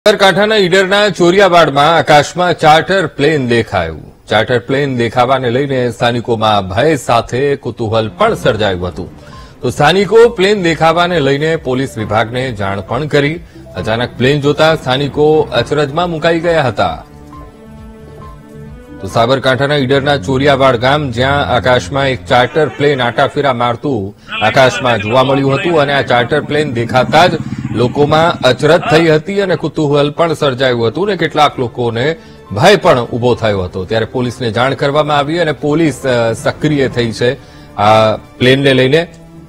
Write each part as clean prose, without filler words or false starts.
સાબરકાંઠાના ઈડરના ચોરિયાવાડમાં આકાશમાં ચાર્ટર પ્લેન દેખાયું। ચાર્ટર પ્લેન દેખાવાને લઈને સ્થાનિકોમાં ભય સાથે કુતૂહલ પણ સર્જાયું હતું। તો સ્થાનિકો પ્લેન દેખાવાને લઈને પોલીસ વિભાગને જાણ પણ કરી। અચાનક પ્લેન જોતા સ્થાનિકો અચરજમાં મુકાઈ ગયા હતા। તો સાબરકાંઠાના ઈડરના ચોરિયાવાડ ગામ જ્યાં આકાશમાં એક ચાર્ટર પ્લેન આટાફેરા મારતું આકાશમાં જોવા મળ્યું હતું અને આ ચાર્ટર પ્લેન દેખાતા જ લોકોમાં અચરજ થઈ હતી અને કુતૂહલ પણ સર્જાયું હતું અને કેટલાક લોકોને ભય પણ ઉભો થયો હતો। ત્યારે પોલીસને જાણ કરવામાં આવી અને પોલીસ સક્રિય થઈ છે આ પ્લેનને લઈને।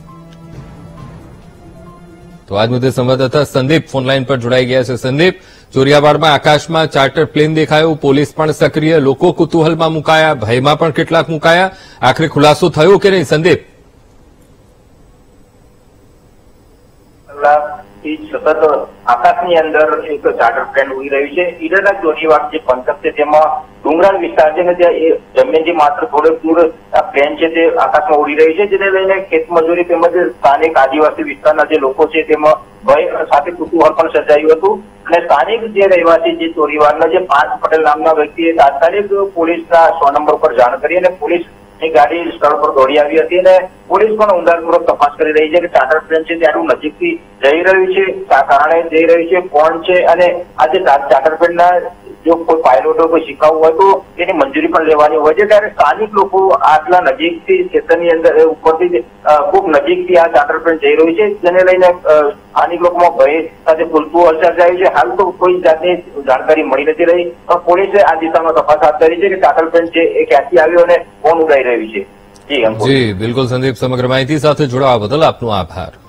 તો આજ મુદ્દે સંવાદદાતા સંદીપ ફોનલાઈન પર જોડાઈ ગયા છે। સંદીપ, ચોરિયાવાડમાં આકાશમાં ચાર્ટર પ્લેન દેખાયું, પોલીસ પણ સક્રિય, લોકો કુતૂહલમાં મુકાયા, ભયમાં પણ કેટલાક મુકાયા, આખરે ખુલાસો થયો કે નહીં સંદીપ? સતત આકાશની અંદર એક ચાર્ટર પ્લેન ઉડી રહ્યું છે। ઈડરના ચોરિયાવાડ જે પંથક છે તેમાં ડુંગરાળ વિસ્તાર છે ને ત્યાં જમીનથી માત્ર થોડેક દૂર આ પ્લેન છે તે આકાશમાં ઉડી રહ્યું છે, જેને લઈને ખેતમજૂરી તેમજ સ્થાનિક આદિવાસી વિસ્તારના જે લોકો છે તેમાં ભય સાથે કુતૂહલ પણ સર્જાયું હતું અને સ્થાનિક જે રહેવાસી જે ચોરિયાવાડના જે પાંચ પટેલ નામના વ્યક્તિએ તાત્કાલિક પોલીસના 100 નંબર પર જાણ કરી અને પોલીસ ગાડી સ્થળ પર દોડી આવી હતી અને પોલીસ પણ ઊંડાણપૂર્વક તપાસ કરી રહી છે કે ચાર્ટર પ્લેન છે તેનું નજીકથી જઈ રહ્યું છે, શા કારણે જઈ રહ્યું છે, કોણ છે અને આ જે ચાર્ટર પ્લેનના જો કોઈ પાયલોટો કોઈ શીખવવું હોય તો તેની મંજૂરી પણ લેવાની હોય છે। ત્યારે સ્થાનિક લોકો આટલા નજીકથી ક્ષેત્રની અંદર ઉપરથી ખૂબ નજીકથી આ ચાર્ટર પ્લેન જઈ રહ્યું છે, જેને લઈને સ્થાનિક લોકોમાં ભય સાથે કુતૂહલ સર્જાયું છે। હાલ તો કોઈ જાતની જાણકારી મળી નથી રહી, પણ પોલીસે આ દિશામાં તપાસ હાથ ધરી છે કે ચાર્ટર પ્લેન છે એ ક્યાંથી આવ્યો અને કોણ ઉડાઈ રહ્યું છે। જી બિલકુલ સંદીપ, સમગ્ર માહિતી સાથે જોડાવા બદલ આપનો આભાર।